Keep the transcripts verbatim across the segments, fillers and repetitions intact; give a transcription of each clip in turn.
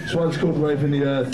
This one's called Raving the Earth.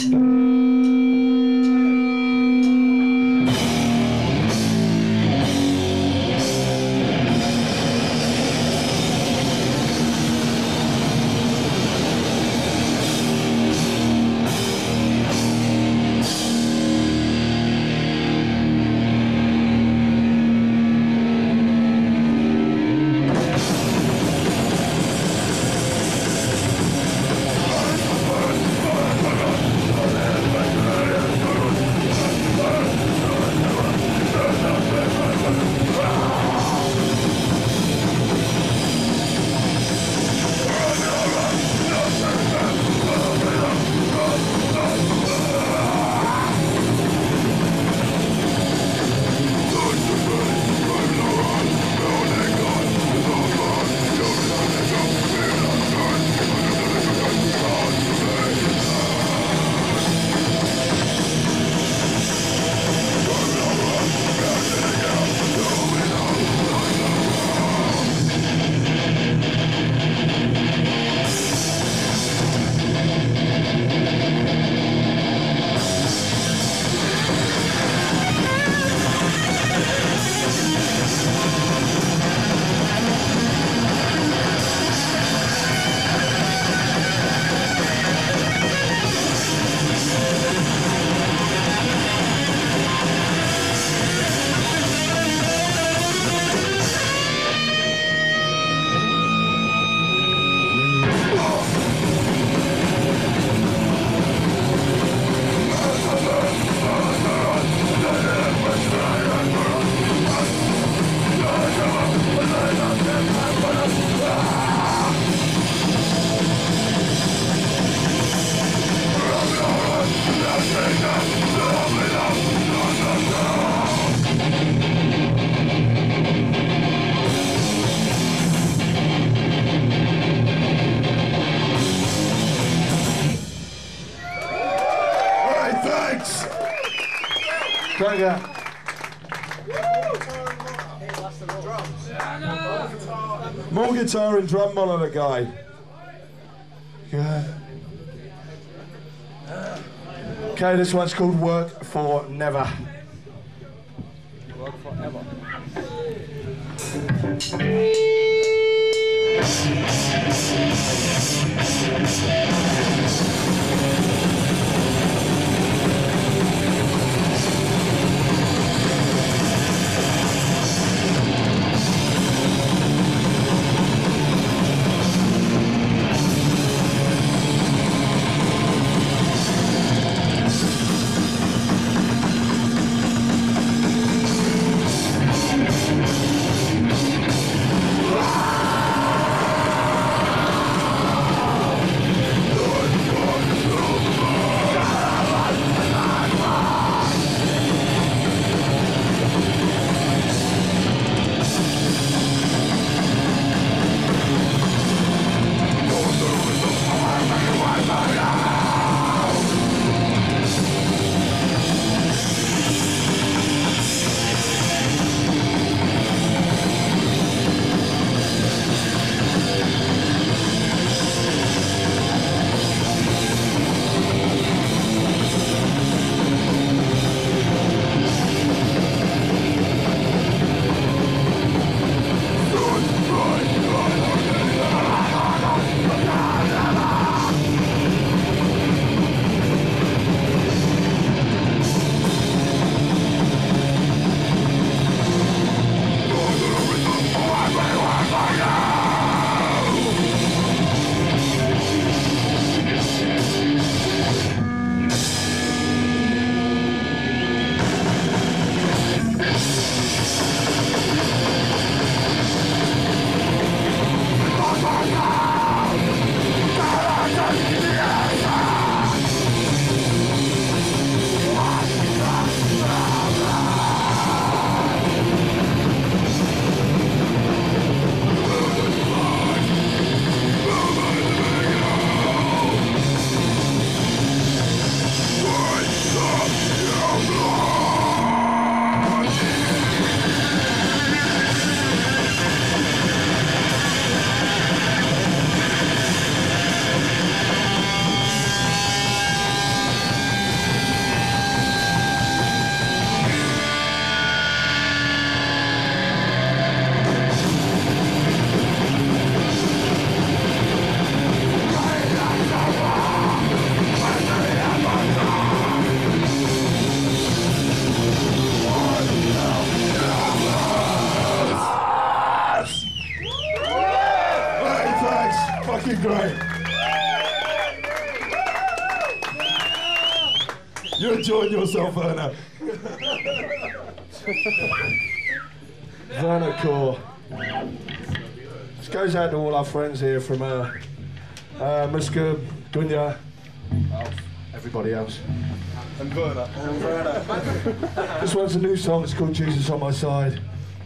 Try again. More guitar and drum monitor guy. Yeah. Okay, this one's called Work for Never. Work forever. You're enjoying yourself, Werner. Werner Core. This goes out to all our friends here from uh, uh, Muska, Gunya, everybody else. And Werner. And Werner. This one's a new song, it's called Jesus on My Side.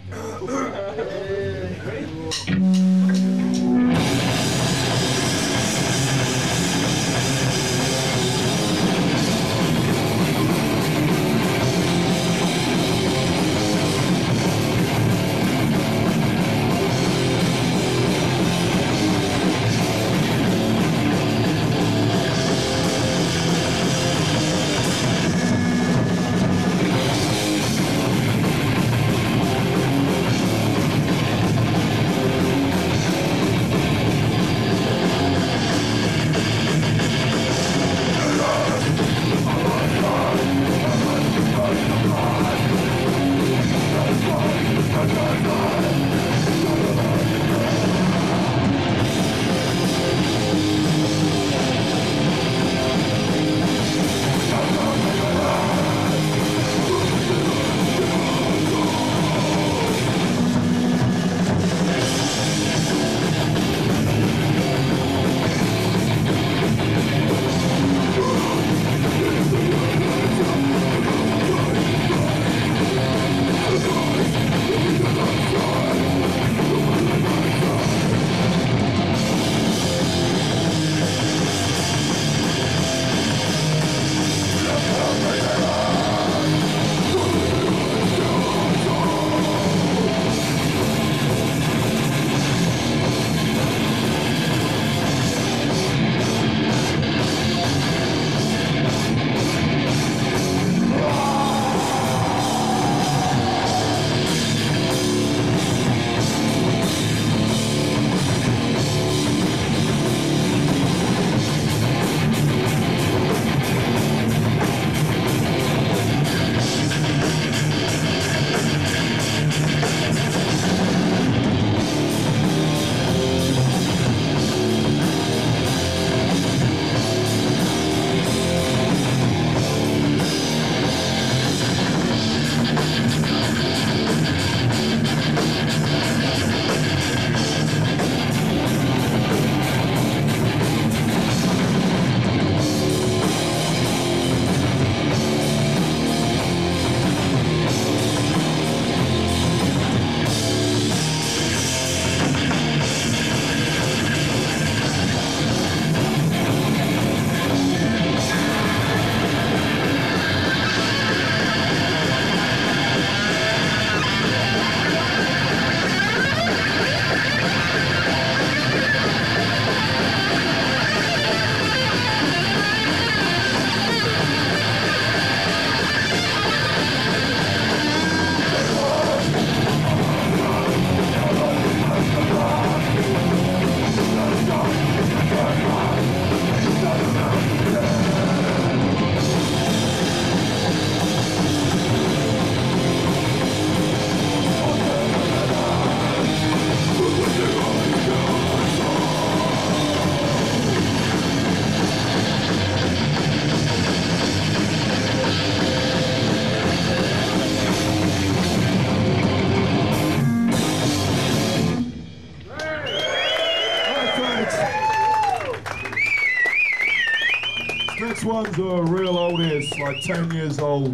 Next one's a real old is, like ten years old.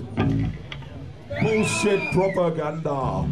Bullshit propaganda.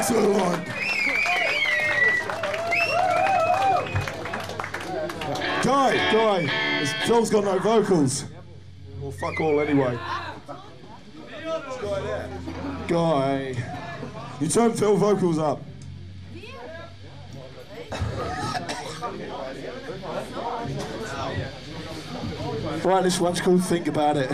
Excellent. Guy, Guy, Phil's got no vocals. Well, fuck all anyway. Guy, you turn Phil vocals up. Right, this one's called Think About It.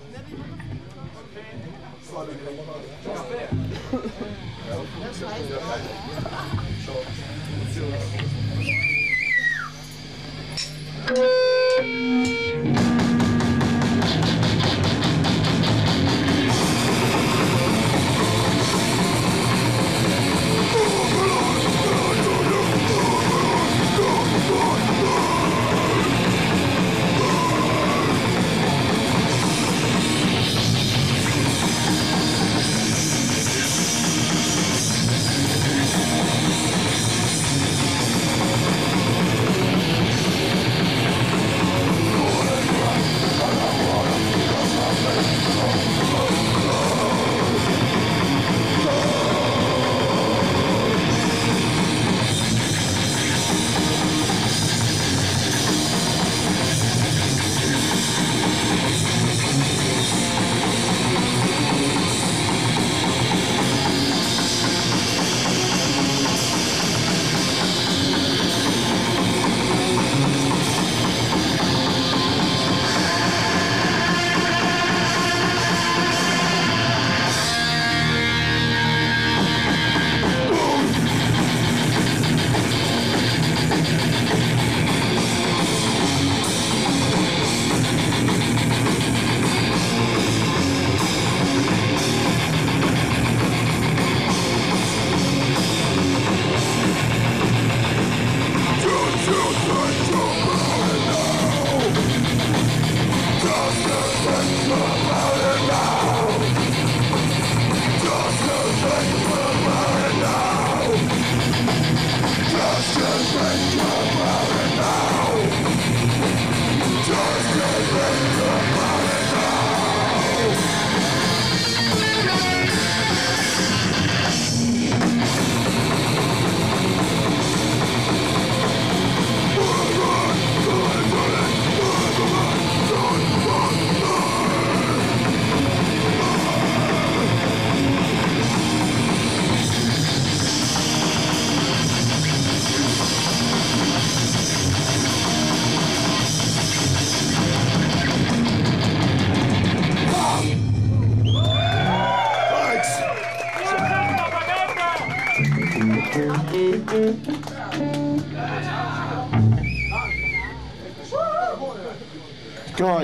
Guy,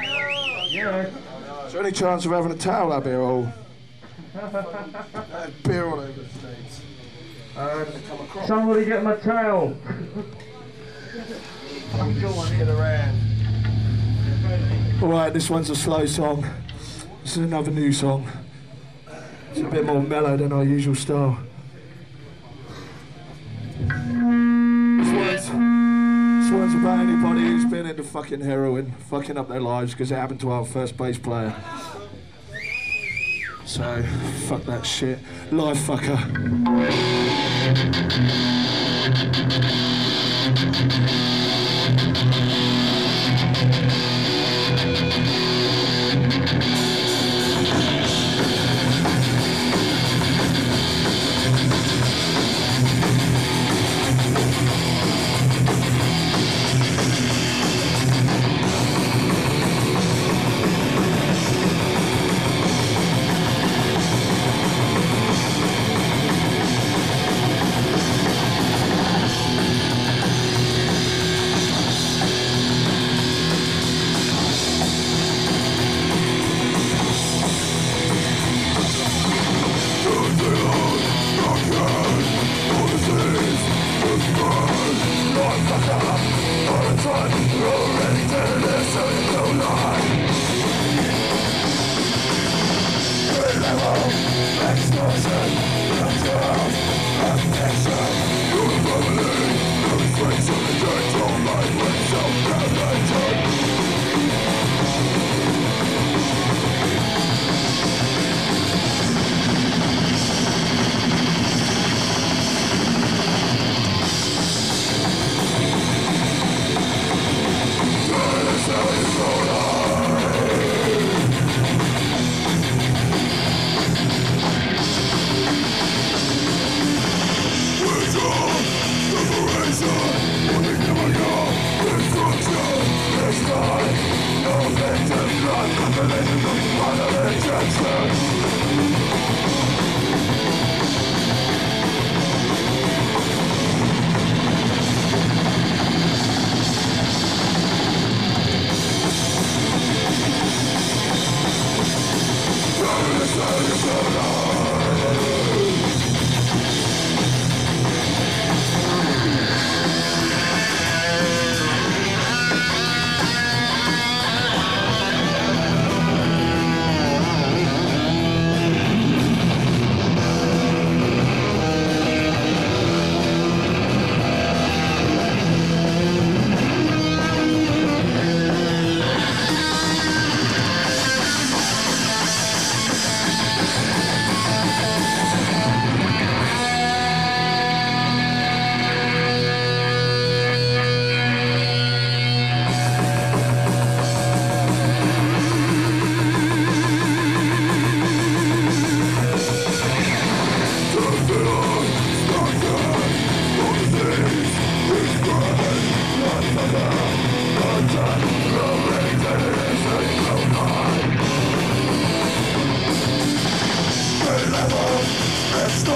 Yeah. is there any chance of having a towel up here or beer all over the stage? Um, somebody get my towel. Alright, this one's a slow song. This is another new song. It's a bit more mellow than our usual style. This one's, this one's about anybody who's been into fucking heroin, fucking up their lives because it happened to our first bass player. So, fuck that shit. Live fucker.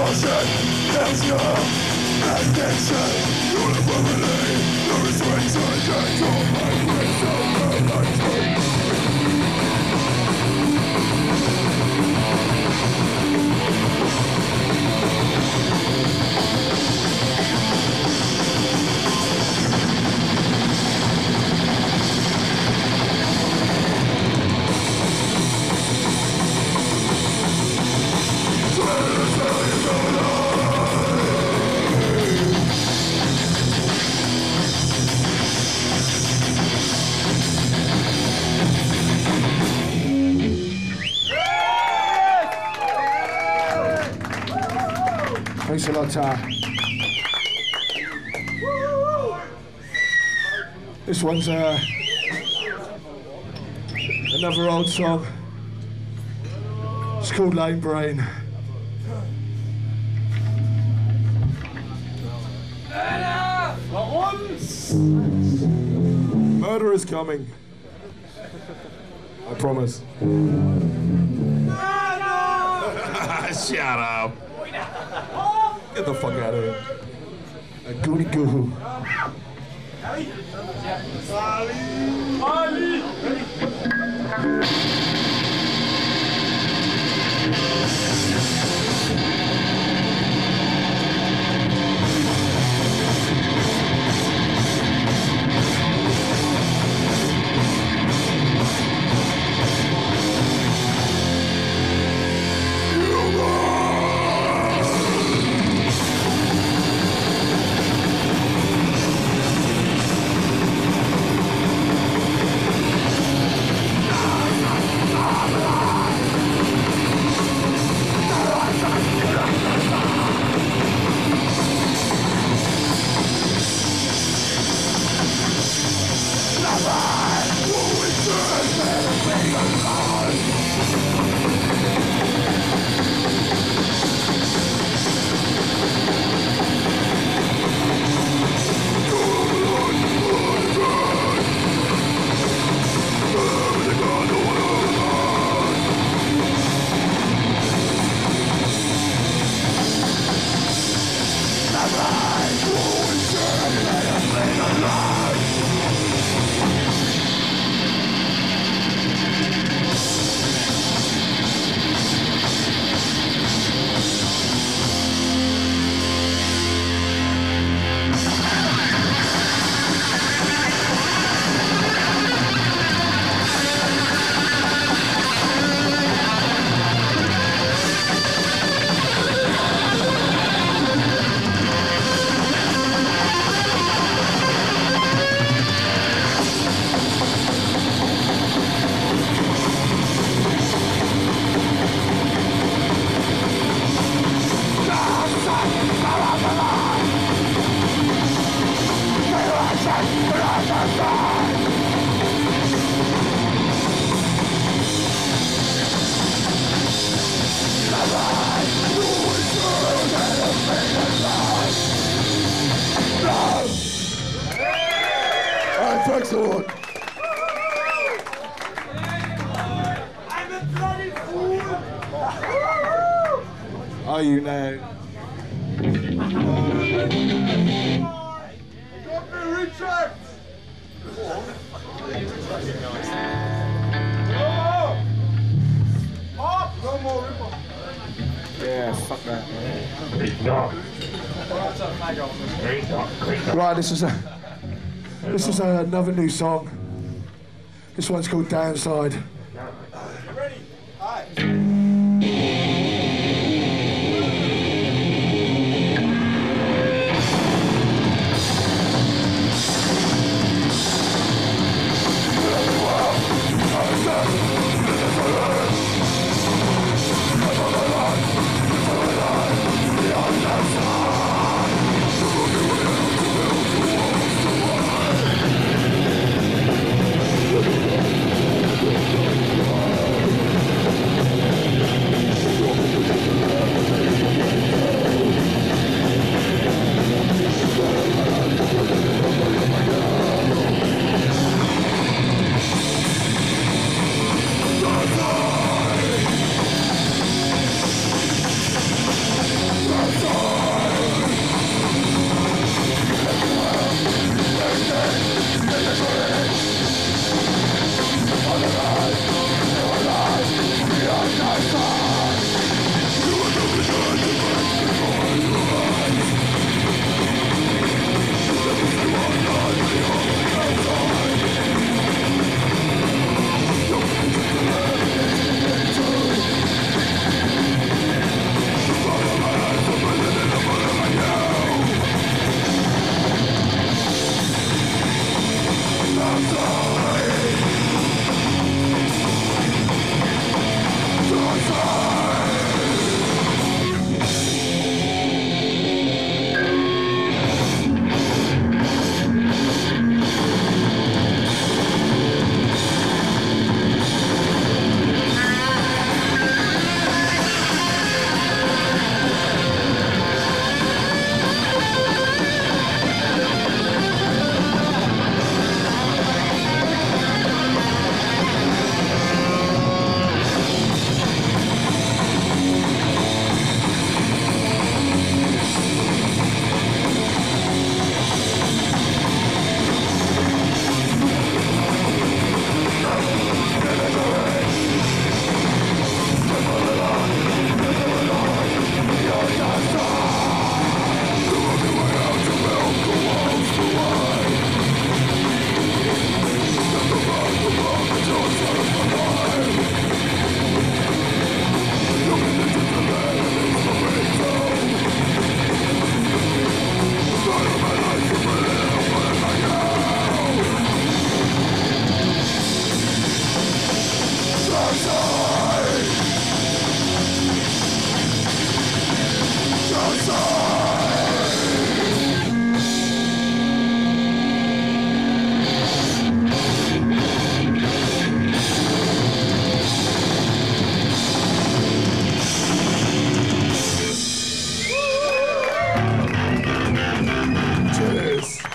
bullshit, there's no extinction. Uniformity, the restriction, control my brain, so permanent. Thanks a lot, Ty. This one's uh, another old song. It's called Lane Brain. Murder is coming. I promise. Shut up. Get the fuck out of here. A goody goo. Thanks a lot. I'm a bloody fool! Are you now? Got me, Richard! Up! No more ripper. Yeah, fuck that. Right, this is a this is a, another new song. This one's called Downside. Ready? Aye. We'll be right back.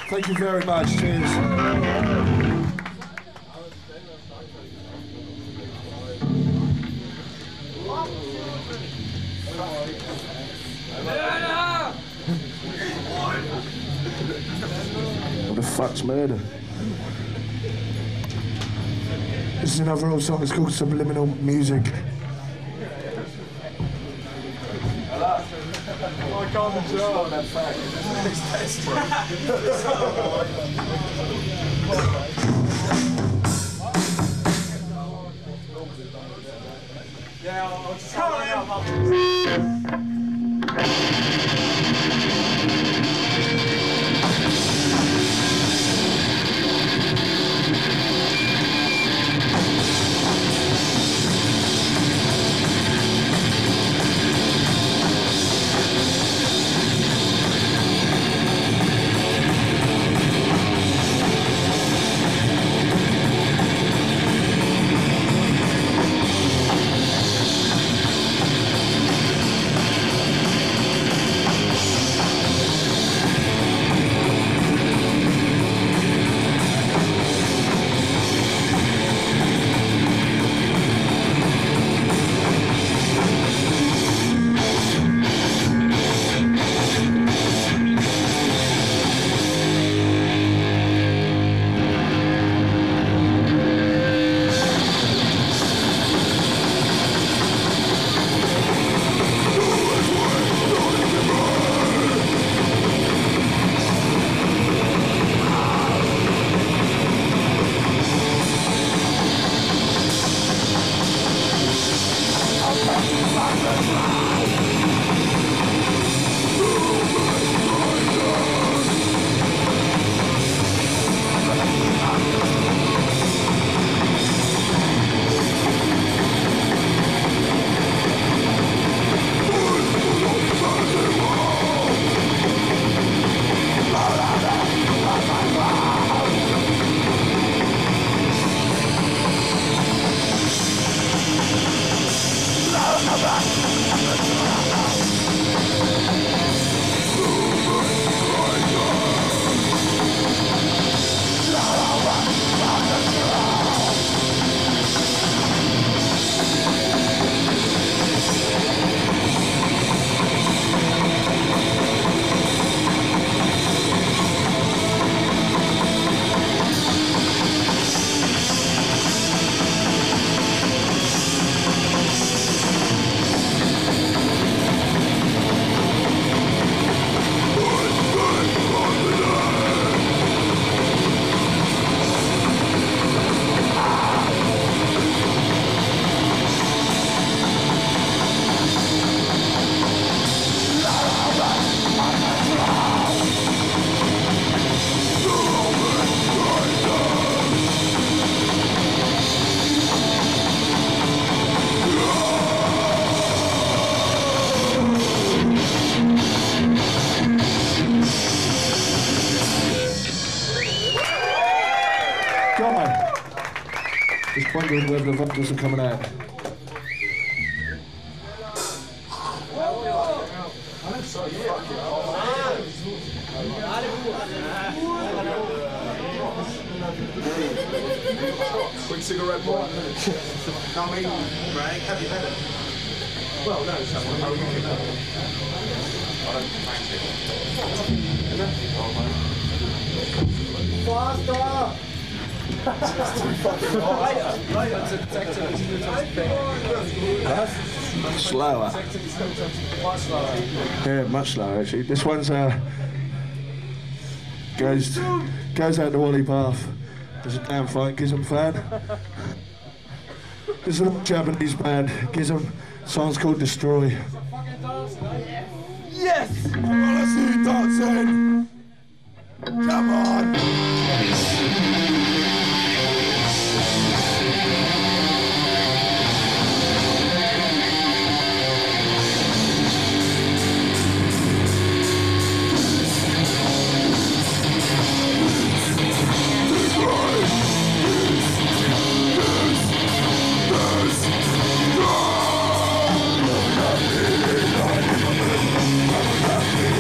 Thank you very much. Cheers. What the fuck's murder? This is another old song, it's called Subliminal Music. I can't control that fact. Yeah, I'll just come Just wondering whether the vocals are coming out. Quick cigarette boy. I mean, Greg, have you had it? Well, no, someone. How are you doing that? I don't fancy it. Faster! Slower. Yeah, much slower actually. This one's uh goes goes out to Wally Bath. There's a damn fine Gizm fan. This is a Japanese band. Gizm. Song's called Destroy. Yes! I wanna see you dancing! Come on! We'll be right back.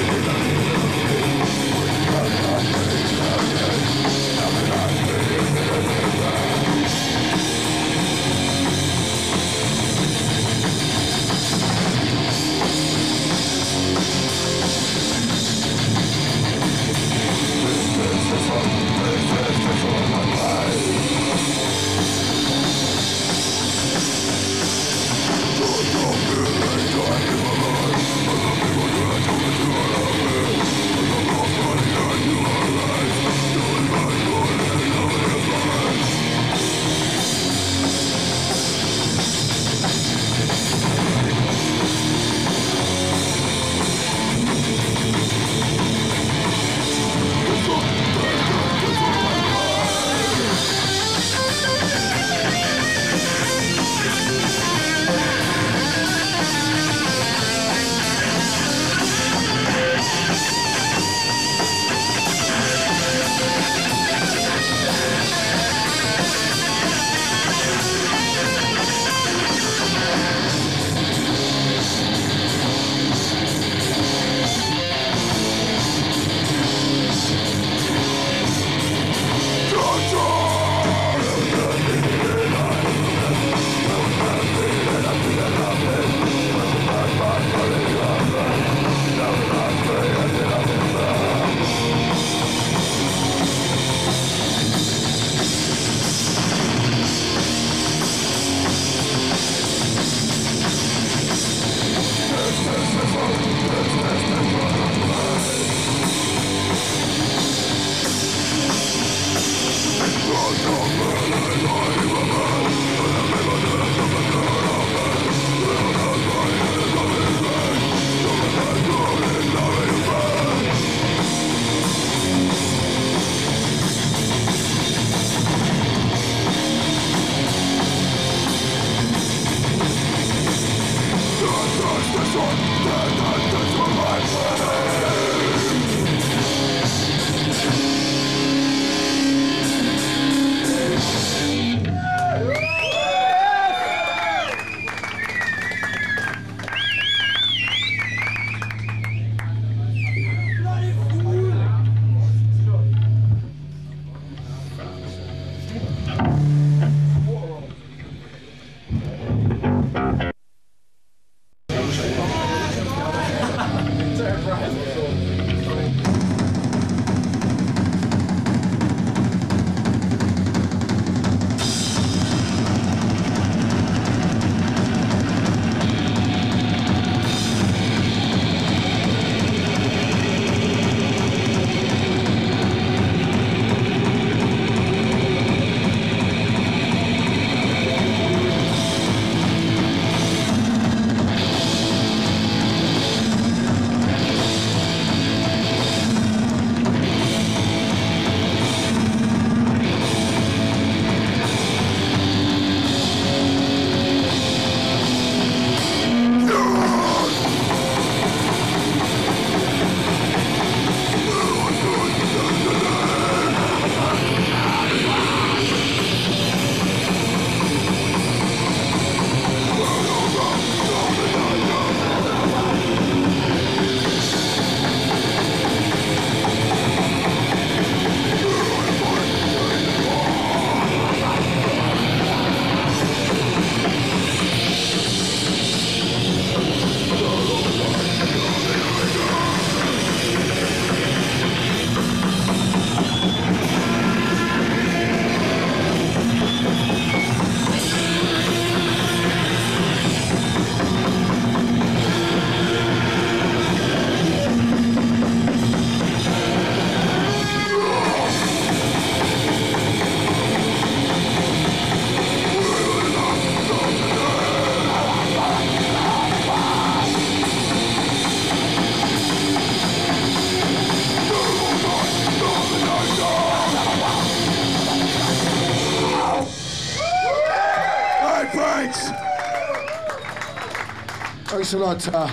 Thanks a lot. Uh,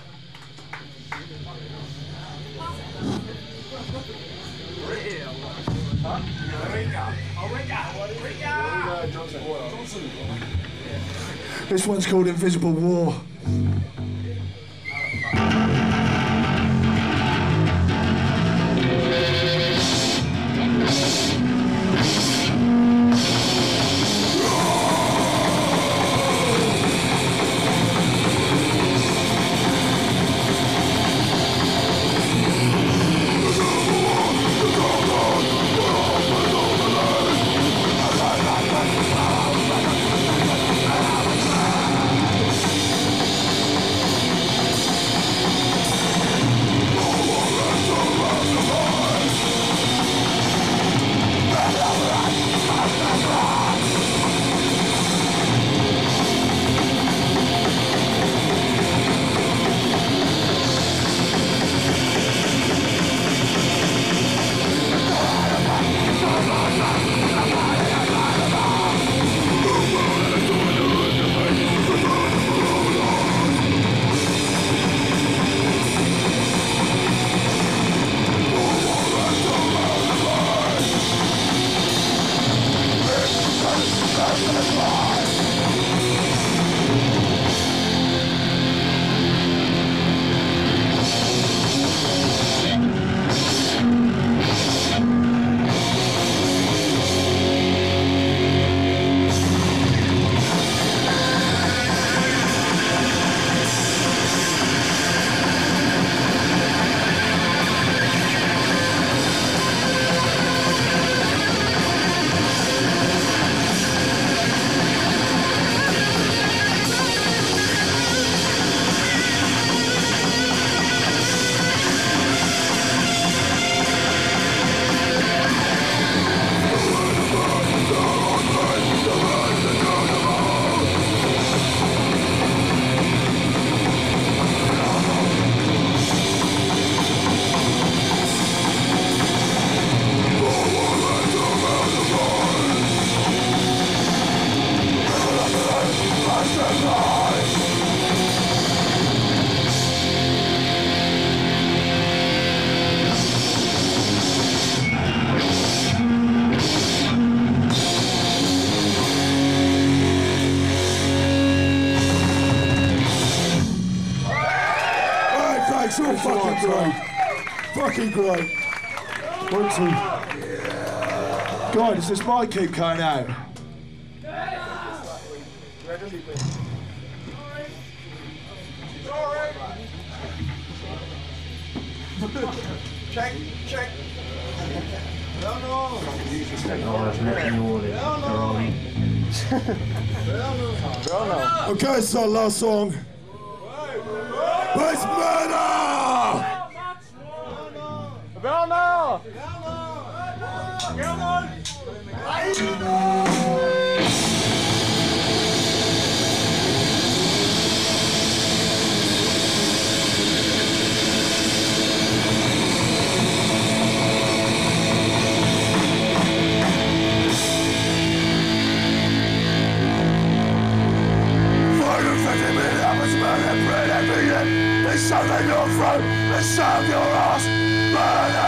this one's called Invisible War. So fucking great. Fucking great. One, two. God, does this mic keep going out? Check, check. No, no. Oh, that's not the order. Okay, so last song. Where's murder? Werner! There's something your throat, let's serve your ass, murder!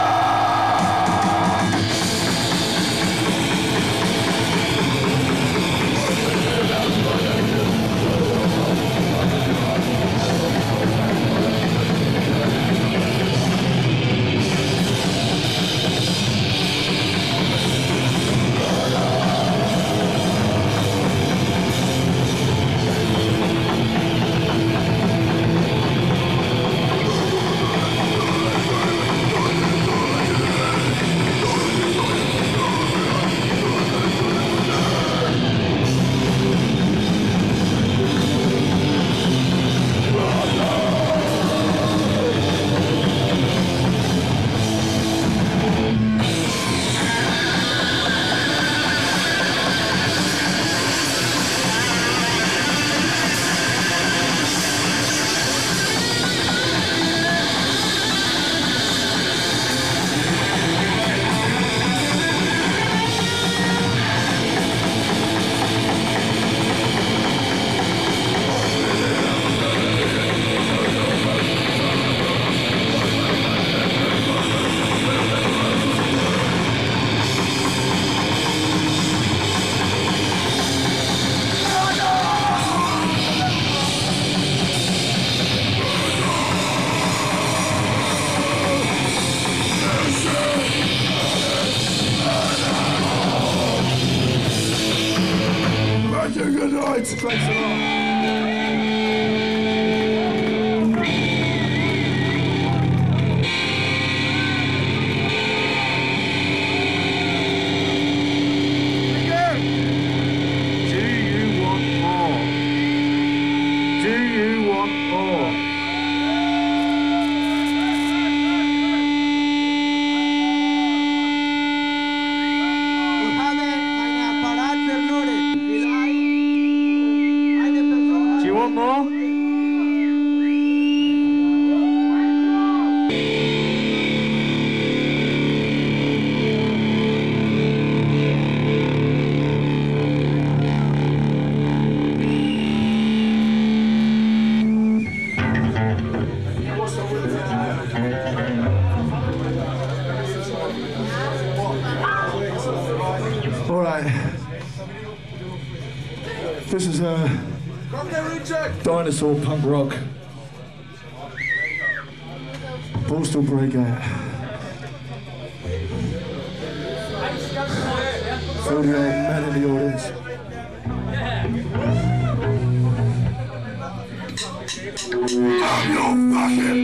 Good night. Thanks a lot. Do you want more? Do you want more? Do you want more? All right. This is a dinosaur punk rock. Postal breakout. For the old man in the audience. I'm your fucking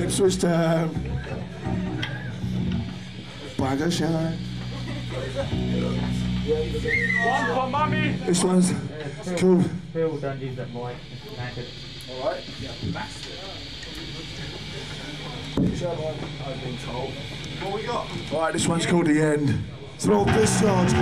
switch to um, Bagger, shall I? One for mummy. This one's cool. Phil, don't use that mic. It's knackered. Alright. I've been told. What we got? Alright, this one's called The End. It's an old discharge.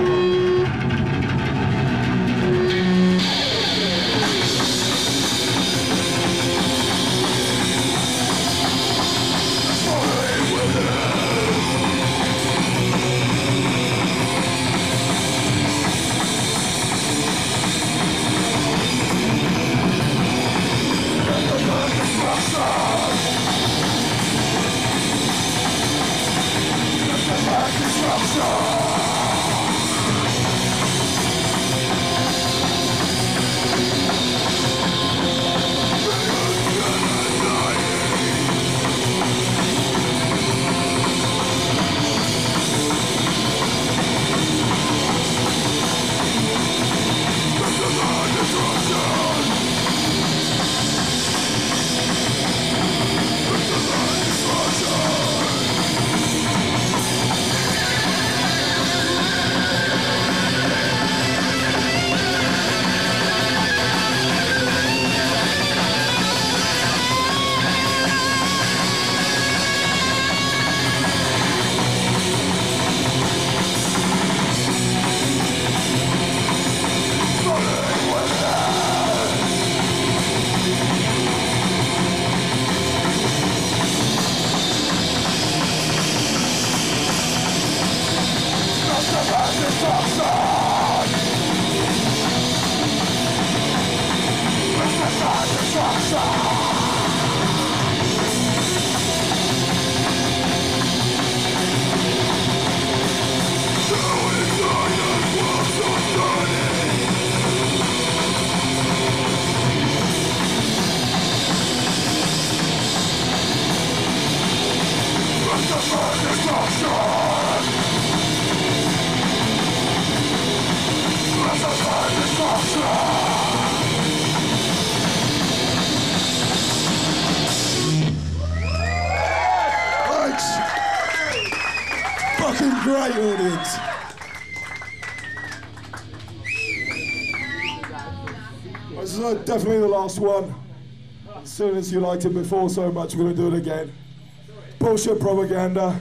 Fucking great audience. This is uh, definitely the last one. As soon as you liked it before so much, we're going to do it again. Bullshit propaganda.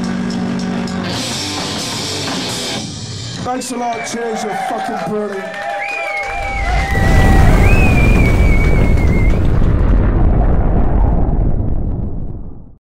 Thanks a lot, cheers, you're fucking brilliant.